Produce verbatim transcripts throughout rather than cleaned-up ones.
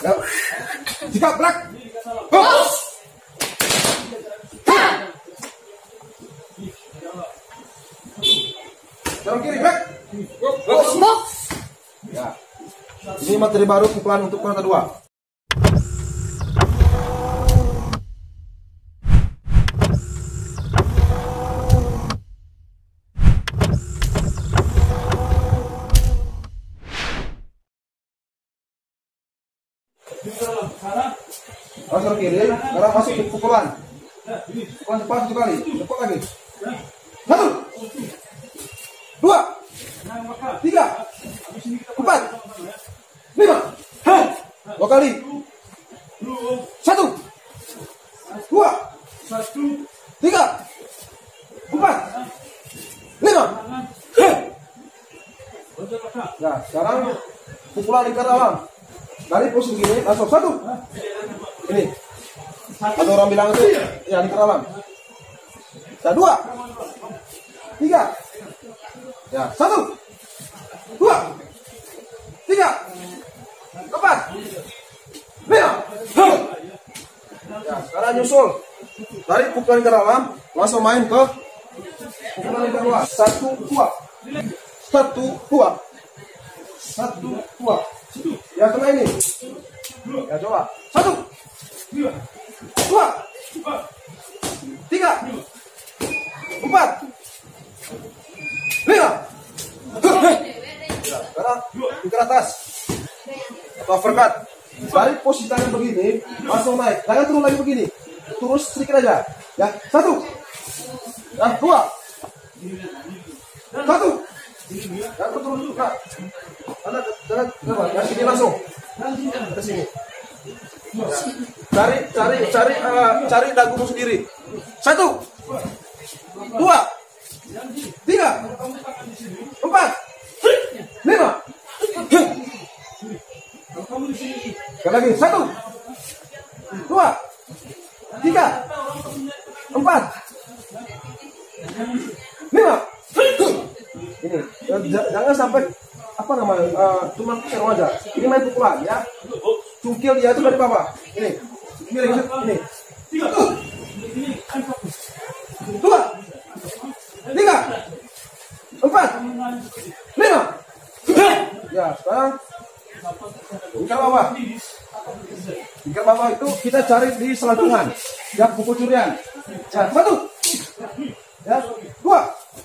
Tiga belak. Hop. Dorong kiri back. Box. Ya. Ini materi baru pukulan untuk kota dua. Masuk kiri, sekarang masuk ke pukulan. Pukulan cepat satu kali, cepat lagi. Satu, dua, tiga, empat, lima. Dua kali. Satu, dua, tiga, empat, lima. Nah, sekarang pukulan lingkar dalam. Dari posisi gini langsung satu. Ini. Ada orang bilang itu ya lingkar dalam. Ya, dua, tiga, ya satu, dua, tiga, empat, lima. Ya, sekarang nyusul dari pukulan lingkar dalam langsung main ke pukulan lingkar luar. Satu, dua, satu, dua, satu, dua. Ya, kena ini. Ya, coba. Satu, dua, tiga, empat, lima. Ya, sekarang ke atas. Atau overcut. Dari posisi tangan begini, langsung naik. Jangan turun lagi begini. Terus sedikit aja. Ya, satu. Ya, dua. Satu. Ya, turun dulu. Nah. Karena jangan, ya sini langsung. Ke sini. Ya. Cari, cari, cari, uh, cari dagumu sendiri. Satu, dua, tiga, empat, lima. Sekali lagi. Satu, dua, tiga, empat, lima. Ini jangan sampai apa namanya uh, cuma serong aja. Ini main pukulan ya. Cungkil dia itu dari bawah. Ini, ini, ini. Satu, dua, tiga, empat, lima. Ya, sekarang lingkar bawah. Lingkar bawah itu kita cari di selangkungan. Ya, pukul curian. Ya, satu. Ya, dua.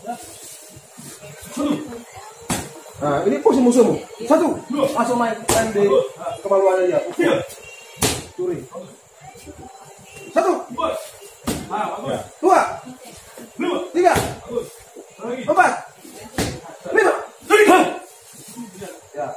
Nah, ini posisi musuhmu. Satu, langsung main, main di kemaluannya dia. Curi. Satu, ya. Dua, tiga, empat, lima. Ya.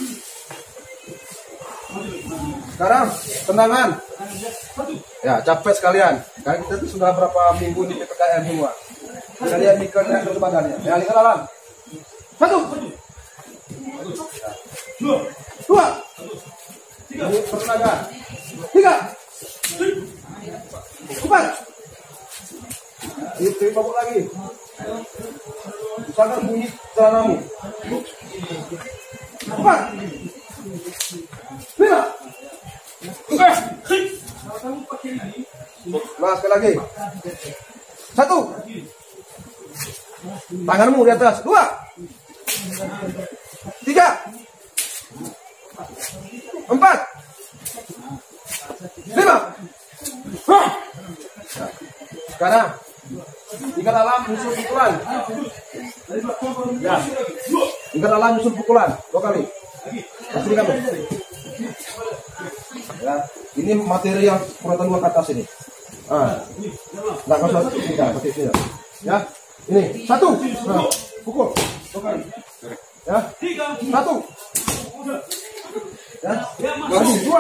Sekarang tendangan. Ya, capek sekalian. Karena kita tuh sudah berapa minggu di P P K M semua. Kalian mikirnya terus badannya. Ya, lingkar dalam. Satu. Dua. Ini bertenaga. Tiga. Empat. Itu babak lagi. Misalkan bunyi celanamu. Empat. Lima. Nah, sekali lagi. Satu. Tanganmu di atas. Dua. Tiga. Empat. Lima. Sekarang lingkar dalam musuh pukulan. Ya. Lingkar dalam musuh pukulan. Dua kali. Kasih kamu. Ya. Ini materi yang kuratan dua ke atas ini. Ah. Enggak usah tidak pakai sini. Ya. Ini satu. Nah, pukul. Dua kali. Ya. Satu. Ya. Lagi dua.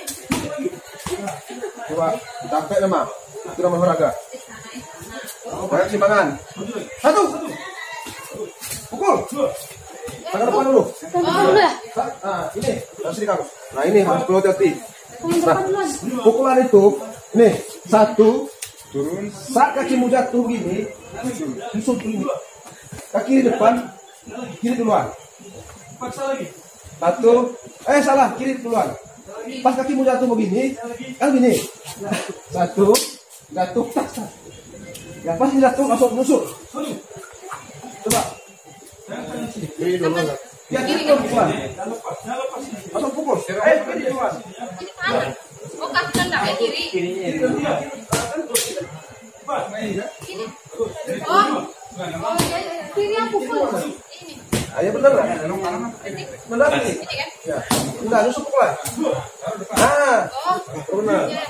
Coba capek memang. Sudah olahraga. Banyak simpangan. Satu. Pukul. Tangan depan dulu. Nah, ini kasih kamu. Nah, ini harus perlu hati-hati. Nah, pukulan itu, nih satu, turun. Saat kakimu jatuh begini, susul begini. Kaki di depan, kiri duluan. Satu, eh salah, kiri duluan. pas kakimu jatuh begini, kan gini. Satu, jatuh, tak, tak. Ya pas jatuh langsung nusuk. Coba. Ya kiri duluan. Langsung pukul. Eh kiri duluan. Oh kaki kan nggak kayak kiri. Kiri duluan. Oh. Oh iya, iya. Kiri yang pukul. Ini. Ayo bener lah. Bener nih. Ini kan? Ya. Enggak nusuk pukul lah. Nah. Oh. Benar. Iya.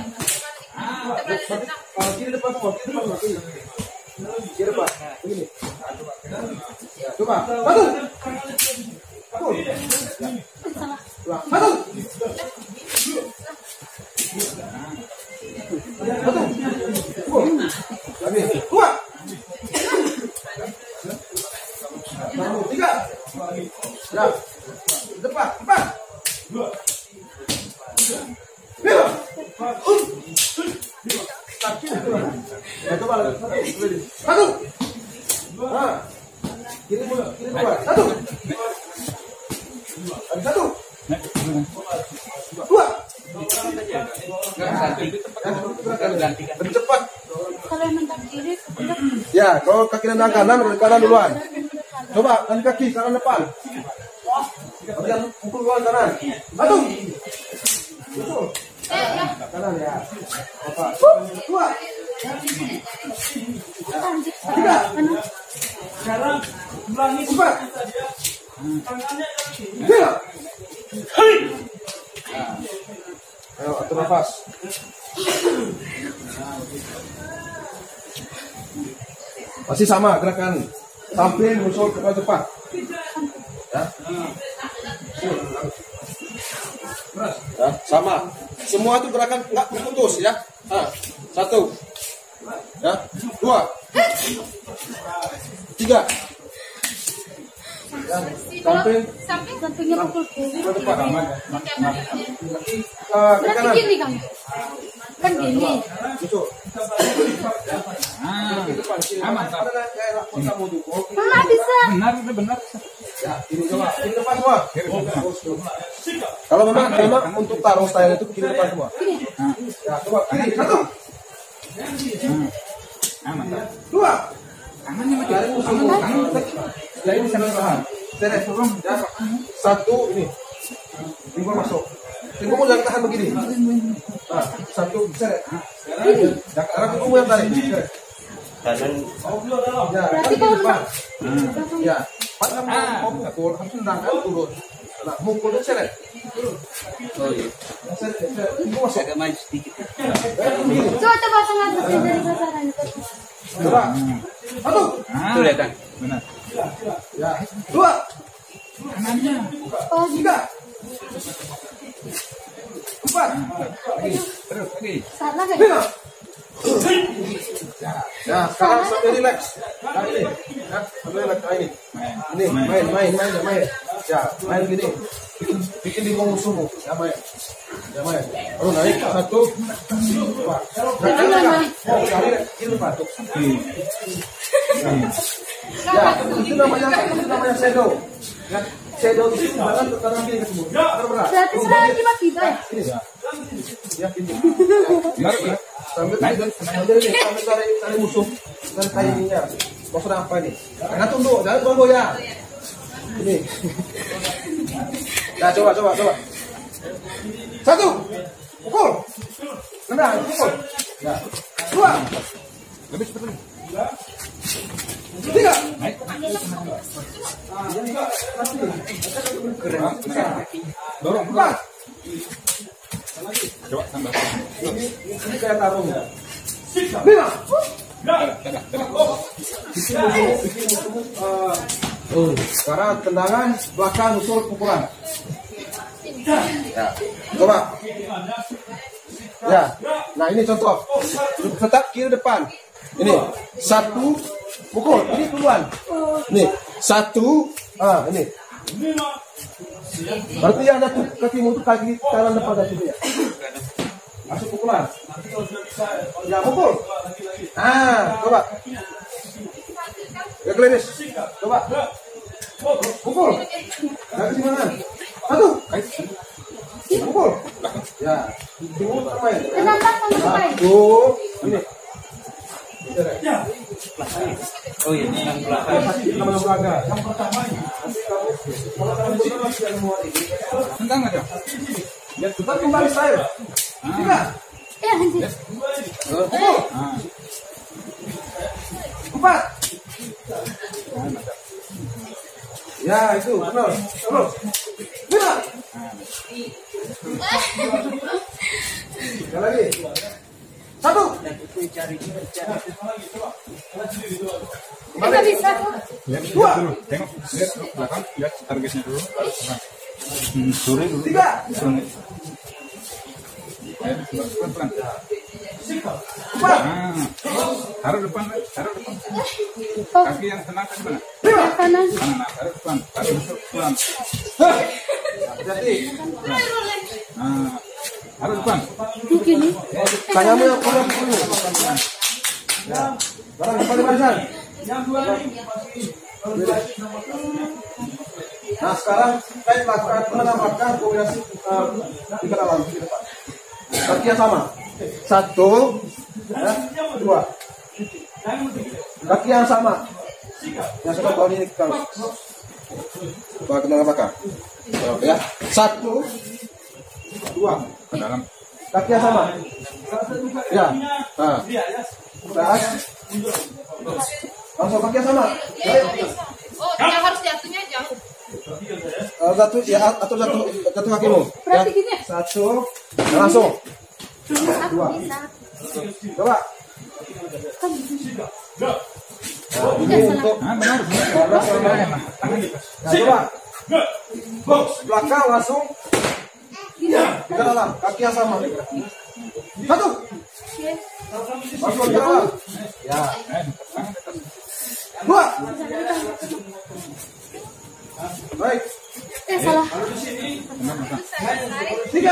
Kalau kiri depan semua, kiri depan semua, kiri. Kiri depan, begini. Ya, coba, satu. Satu. Dua. Satu. Satu. Pukul. Lagi. Dua. Satu. Tiga. Ya. Depan, depan. Dua. Lima. Ya, coba lagi. Satu. Nah. Kiri dulu, kiri dua. Satu. Lagi satu. Dua. Lebih cepat. Kalau yang mentak kiri, kebetulan. Ya, kalau kaki nendang kanan, dari kanan duluan. Coba, kaki kaki kanan depan. Kemudian pukul duluan kanan. Satu. Betul. Eh, ya. Kanan ya. Apa? Dua. Tiga. Sekarang ulangi Empat. tangannya. Lima. Ayo atur nafas. Masih sama gerakan samping musuh ke depan. Ya. Ya, sama. Semua itu gerakan nggak putus ya. Nah, satu, ya, dua, tiga. Ya, samping Samping sampingnya pukul kiri. ke depan. Berarti Uh, ke kanan. gini kamu. Kan gini. Musuh. Aman. Mana bisa? Benar, benar. Ya, ini coba. Kiri depan semua. Kalau memang memang untuk taruh style itu kiri depan semua. Ya, coba kiri satu. Aman. Dua. Tangannya macam Dari musuh. Ya ini sangat tahan. Teres, ya. Satu ini. Pinggul masuk. Pinggulmu jangan tahan begini. Nah, satu seret. Jangan pinggulmu yang tarik. Seret. Kanan. Ya, Berarti kaki kalau depan. langsung Ya, pas kamu mau mukul harus tendangkan turun. Nah, mukul itu seret. Oh iya. Seret, seret. Pinggul masuk. Agak maju sedikit. Eh, begini. coba coba tengah terus dari sasaran itu. Coba. Satu. Tuh lihat kan. Benar. Ya. Dua. Tangannya. Oh, gitu. Tiga. Empat. Lagi. Terus lagi. Salah kayak. Lima. Ya, sekarang sampai relax. Nah, ini. Ya, sampai relax. Nah, ini. Ini, main, main, main, main. Ya, main gini. Bikin, bikin di musuhmu. Ya, main. Ya, main. Lalu naik. Satu. Dua. Nah, jangan dekat. Oh, kali kiri depan. Ya, itu namanya, itu namanya shadow. Ya, shadow itu jangan ke kanan kiri ketemu. Berat. Berarti serangan cuma tiga ya? Ini ya. Ya, ini. Benar, benar. Sambil sambil ini, sambil cari cari musuh, cari timingnya. Mau serang apa ini? Jangan tunduk, jangan goyang. Ini. Nah, coba, coba, coba. Satu, pukul. Nendang, pukul. Ya. Dua, Lebih cepat lagi. tiga. Naik. Dorong. Empat. Coba tambah. Ini, ini kayak tarung ya. Lima. Dadah, dadah. Bikin musuh, bikin musuhmu. Uh, sekarang tendangan belakang usul pukulan. Ya, coba. Ya, nah ini contoh. Tetap kiri depan. Ini satu pukul. Ini duluan. Nih satu. Ah ini. Berarti yang ada kakimu itu kaki kanan depan dari situ ya. Masuk pukulan. Ya pukul. Ah coba. Ya klinis. Coba. Pukul. Kaki mana? Satu. pukul. Ya, tunggu bermain. Kenapa kamu main? Satu, ini. Oh iya, yang belakang. Nama belakang. Yang pertama ini. Tendang aja. Ya, kita kembali saya. Tiga. Eh, anjir. Pukul. Empat. Ya, itu benar. Terus. Lima. Sekali lagi. Satu. Kita bisa kok. Lihat dua dulu. Tengok. Lihat dulu belakang. Lihat targetnya dulu. Hmm, sore dulu. Tiga. Pelan-pelan. Empat. Nah, taruh depan, taruh depan. Oh, Kaki yang tenang ke mana? Lima. kanan. Kanan, nah, taruh depan, taruh masuk pelan. Jadi, Nah, taruh depan. Begini. tanganmu yang kurang dulu. Ya, barang depan barisan. Nah, sekarang kita lakukan menambahkan kombinasi uh, tiga alam di depan. Kaki yang sama. Satu, ya, dua. Kaki yang sama. Yang sudah tahun ini kita bawa ke belakang. Ya, satu, dua. Ke dalam. Kaki yang sama. Ya. Nah. Tas. Langsung kaki yang sama. Ya. Oh, yang harus jatuhnya jauh. Uh, satu ya atau satu satu kakimu. Ya. Berarti gini ya? Satu. Nah, langsung. Aku bisa. Coba. Kan bisa. Nah, ini untuk Nah, benar, benar. Benar, benar. Tangan di nah, coba. Box belakang langsung Gini. ke dalam, kaki yang sama. Satu. Langsung ke dalam. Ya. Dua. Baik. Eh, salah. Tiga.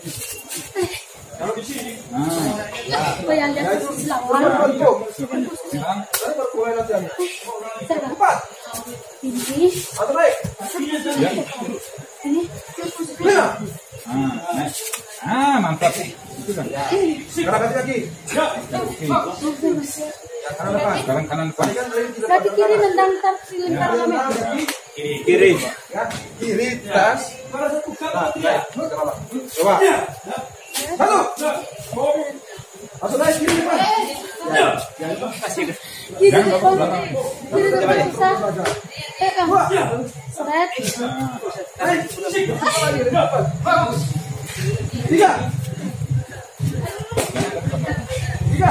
Oh, yang jatuh Sudah lawan. cukup. Sekarang, Saya baru mulai latihan. Saya Empat. ini. Atau naik. ya. Ini. Lima. Ah, naik. Ah, mantap. Itu kan. Sekarang kaki kaki. Oke. Kanan depan. Sekarang kanan depan. Kan dari tidak Berarti kiri nendang tar lingkar rame. Kiri. ya. Kiri tas. Nah, ya. Coba. Satu. Langsung naik kiri depan. Ya. Kiri depan. Kiri depan bisa. Eh, Kang. Seret. Naik. Lagi dari depan. Tiga. Tiga.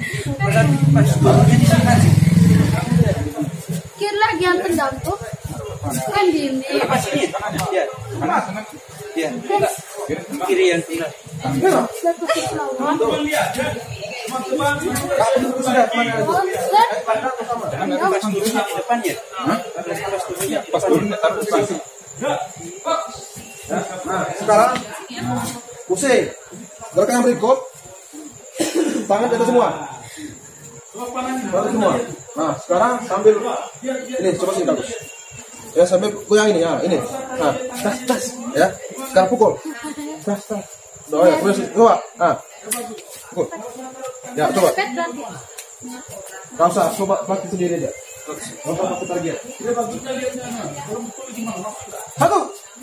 Kiri lagi yang tendang tuh. Kan di ini. Ya. Empat. Ya. Tes. Kiri yang tengah. Lima. Satu ke lawan. Kamu dulu sudah kemana aja? Seret. Belakang atau sama? Jangan ada pasang dulu. Di depannya. Iya, pas turun taruh depan. Nah, sekarang pusing. Gerakan yang berikut. Tangan jatuh semua. Jatuh semua. Nah, sekarang sambil ini coba sini bagus. Ya, sambil goyang ini ya, ini. Nah, tas tas ya. Sekarang pukul. Tas tas. Oh ya, boleh coba. Nah. Pukul. Ya, coba. Pet berarti. Enggak usah, coba pakai sendiri aja. Enggak usah pakai target. Satu.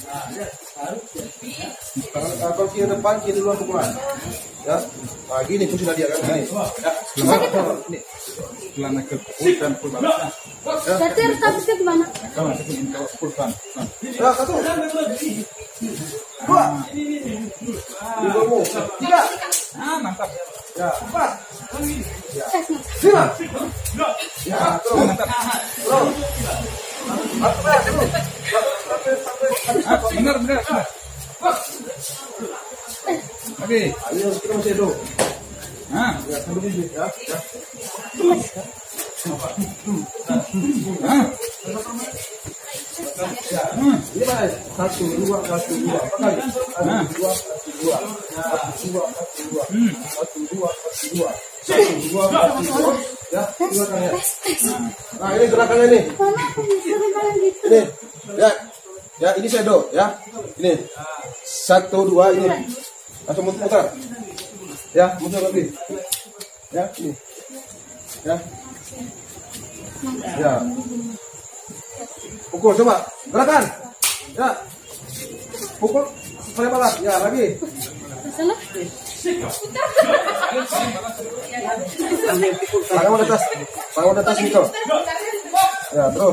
Sekarang uh, kalau kiri depan, kiri duluan pukulan. Ya. Nah, gini posisi dia kan gini. Ya. Ini. Setelah naik ke full dan full balasnya. Berarti harus tabisnya gimana? Kalau naik ke full pelan. Nah. Ya, satu. Dua. Dua. Tiga. Ah, mantap. Ya, empat. Tes. Lima. Ya, terus. Mantap. Terus. Satu ya, terus. Sampai sampai habis. Ah, benar, benar, benar. Oke. Ayo kita masih hidup. Ah, Ya, sambil ini ya. Ya. ah. Ya. Ini mana? Satu, dua, satu, dua. Apa kali? Satu, dua, satu, dua. Satu, dua, satu, dua. Hmm. Satu, dua, satu, dua. Satu, dua, satu, dua. Ya, dua kali ya. Nah, ini gerakannya nih. Mana aku bisa main gitu? Ini. Ya. Ya, ini shadow ya. Ini. Satu, dua, ini. Langsung muter. Ya, muter lagi. Ya, ini. Ya. Ya. Pukul, coba. Gerakan. Ya. Pukul. Sampai balas. Ya, lagi. Tangan di atas. Tangan di atas gitu. Ya, terus.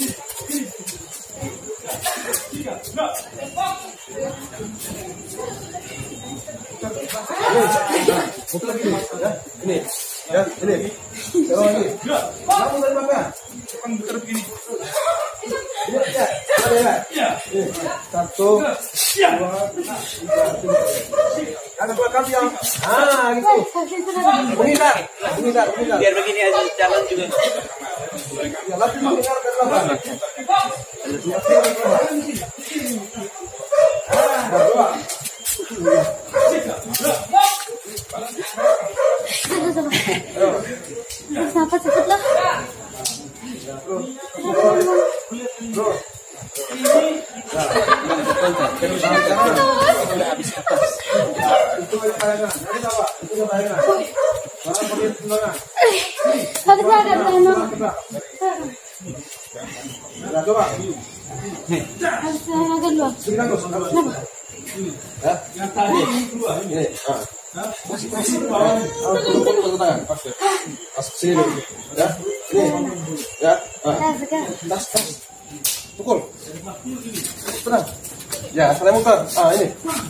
Putar lagi nih, ya. Ini, ya, ini. Terus lagi. Kamu dari mana? Kan putar begini. Ya, ya. Ada ya. Ini. Satu, dua, tiga. Ada dua kali yang. Ah, gitu. Menghindar, menghindar, menghindar. Biar begini aja jalan juga. Ya, lagi menghindar ke belakang. Nah, dua. Sampai cepet lah. Terus. Itu bayangan. Dari bawah. Itu bayangan. Barang pergi tundangan. Tapi saya ada berenang. Ya, coba. Harus saya agak dua. Sini kan, Gus. Ya. Ini. Ah. Masih masih. Ah, tepuk tepuk tangan. Pas sini dulu. Ya. Ini. Ya. Ah. Saya suka. Tas tas. Pukul. Tenang. Ya, saya muter. Ah, ini.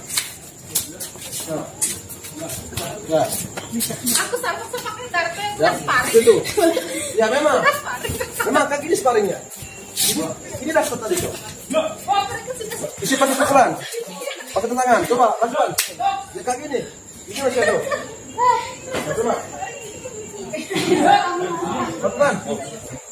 Nah. Ya. Aku sama sepakai tarpe Ya. Itu. Ya, memang. Memang kaki ini sparringnya. Ini ini dapat tadi tuh. Isi pakai pukulan. Pakai tangan. Coba lanjutkan. Ya kaki ini. Ini masih ada. Nah, coba. Pelan.